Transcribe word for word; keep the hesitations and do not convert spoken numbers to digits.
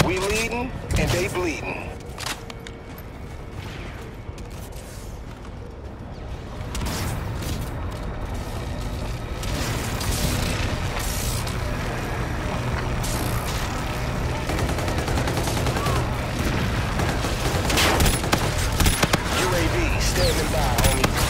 We leading and they bleeding. U A V standing by, homie.